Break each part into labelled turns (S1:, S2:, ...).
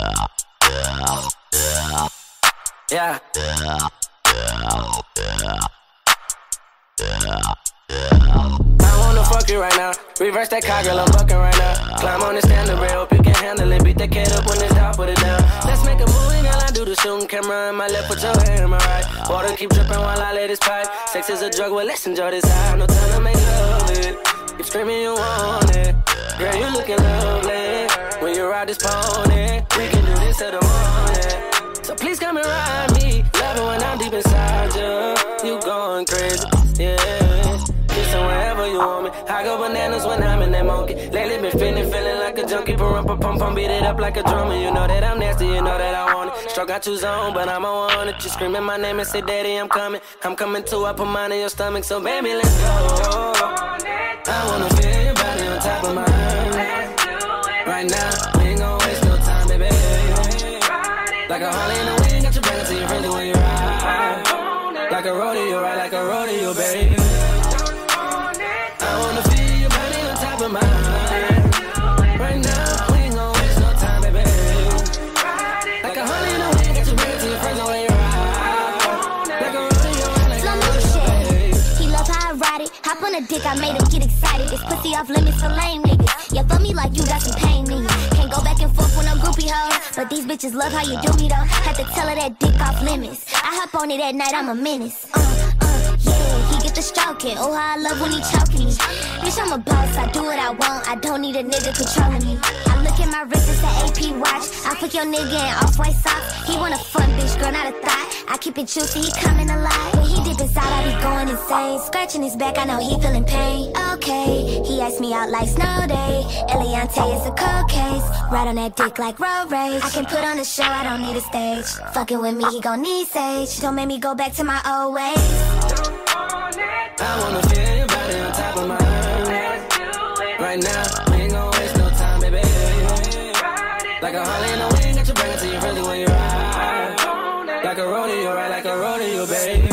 S1: Yeah. I wanna fuck you right now. Reverse that car, girl, I'm bucking right now. Climb on the standard rail, hope you can handle it. Beat that cat up when it's down, put it down. Let's make a movie, girl, I do the shooting. Camera in my left, put your hand in my right. Water keep dripping while I let it pipe. Sex is a drug, well, let's enjoy this high. No time to make love it. Keep screaming you want it. Girl, you looking lovely. When you ride this pony, we can do this till the morning. So please come and ride me. Love it when I'm deep inside you. You going crazy, yeah. Kissing wherever you want me. I go bananas when I'm in that monkey. Lately been feeling like a junkie. Pump, beat it up like a drummer. You know that I'm nasty, you know that I want it. Struck out your zone, but I'm on it. You screaming my name and say, Daddy, I'm coming. I'm coming too, I put mine in your stomach. So baby, let's go. I wanna feel your body on top of mine. Right now, we ain't gon' waste no time, baby. Like a Harley in the wind, got your back until you're friendly when you ride. Like a rodeo, ride like a rodeo, baby. I wanna feel your body on top of mine. Right now, we ain't gon' waste no time, baby. Like a Harley in the wind, got your back until you're friendly when you ride. Like a rodeo, ride like a rodeo, baby.
S2: He love how I ride it. Hop on a dick, I made him get excited. This pussy off limits for lame niggas. You feel me like you got some pain in you. Can't go back and forth with no groupie hoes, but these bitches love how you do me though. Had to tell her that dick off limits. I hop on it at night, I'm a menace. Yeah, he get the stroking. Oh, how I love when he choking me. Bitch, I'm a boss, I do what I want. I don't need a nigga controlling me. I look at my wrist, it's an AP watch. I put your nigga in off-white socks. He want a fun bitch, girl, not a thought. I keep it juicy, he coming alive. When he dip inside, I be going insane. Scratching his back, I know he feeling pain. Okay, he asked me out like snow day. Eliante is a cold case. Ride on that dick like road rage. I can put on a show, I don't need a stage. Fucking with me, he gon' need sage. Don't make me go back to my old ways.
S1: I wanna feel your body on top of mine. Right now, we ain't gon' waste no time, baby. Like a Harley in the wind, got your back until you're friendly when you ride. Like a rodeo, ride like a rodeo, baby.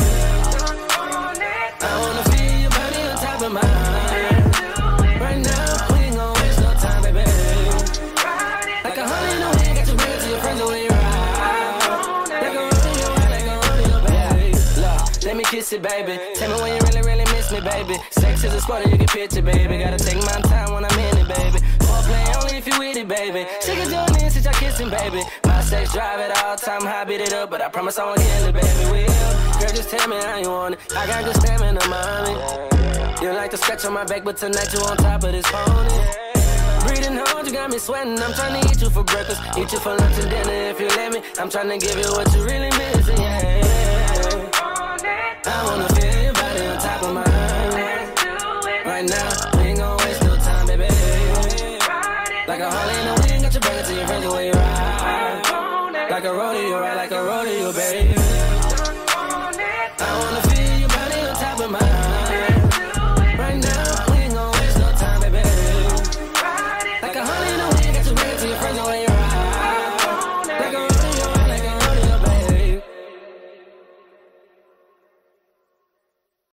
S1: I wanna feel your body on top of mine. Right now, we ain't gon' waste no time, baby. Like a Harley in the wind, got your back until you're friendly when you ride. Like a rodeo, ride like a rodeo, baby. Look, let me kiss it, baby. Tell me when you really miss me, baby. Sex is a sport, you can picture, baby. Gotta take my time when I'm in it, baby. Foreplay only if you with it, baby. Sick of doing this since y'all kissing, baby. My sex drive at all time, high beat it up, but I promise I won't kill it, baby. Will, girl, just tell me how you want it. I got good stamina, mommy. You like to scratch on my back, but tonight you on top of this pony. Breathing hard, you got me sweating. I'm trying to eat you for breakfast, eat you for lunch and dinner if you let me. I'm trying to give you what you really missing, yeah. I wanna feel your body on top of mine. Right now, we ain't gon' waste no time, baby. Like a Harley in the wind, got your back until you're friendly when you ride. Like a rodeo, ride like a rodeo, baby.